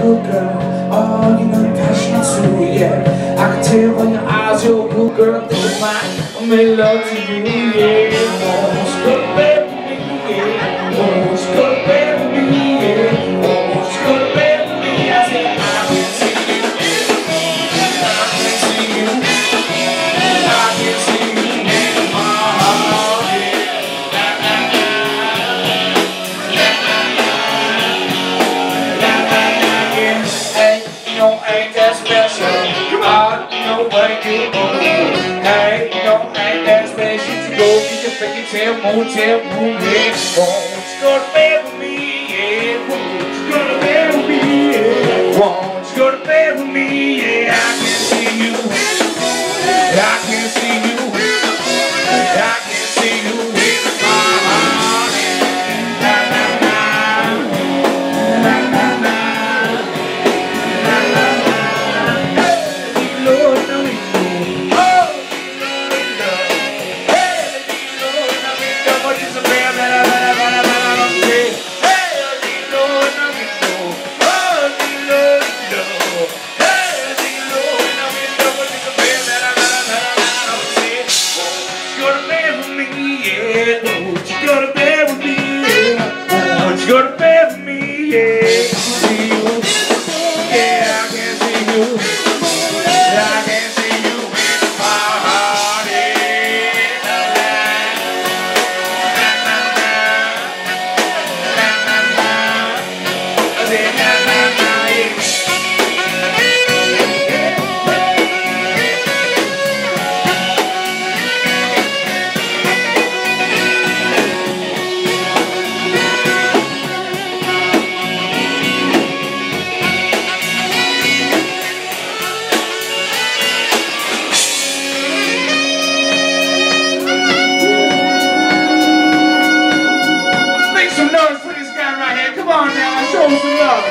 good girl. Oh, you know you're passionate too, yeah. I can tell by your eyes you're a good girl. Think of mine, I made love to you, yeah. Oh, it's good to bed with me, yeah. Oh, it's good to bed with me, yeah. Oh, it's good to bed with me. I said I can see you, I can see you, I can see you in my heart, yeah. Ain't that special? I know what you want. Hey, ain't that special? To go get your freaking tail, motel room, yeah. Won't you go to bed with me, yeah? Won't you go to bed with me, yeah? Won't you go to bed with me, yeah? I can see you, I can see you, I can see you in my heart. Na na na, na na na. Go to bed with me, yeah. Won't you go to bed with me, yeah. See you, yeah, I can see you, I can see you in my heart, yeah. Na na na, na na na, I said na na na, yeah. Come on now, show him some love.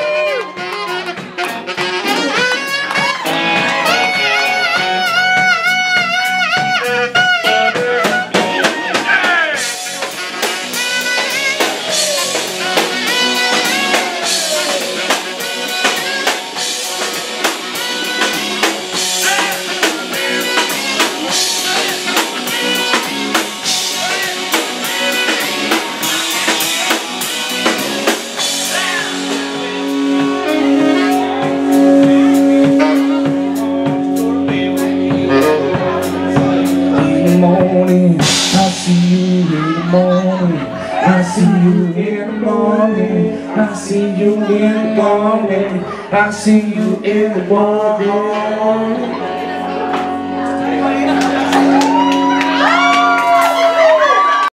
I see you in the morning, I see you in the morning, I see you in the morning, I see you in the morning.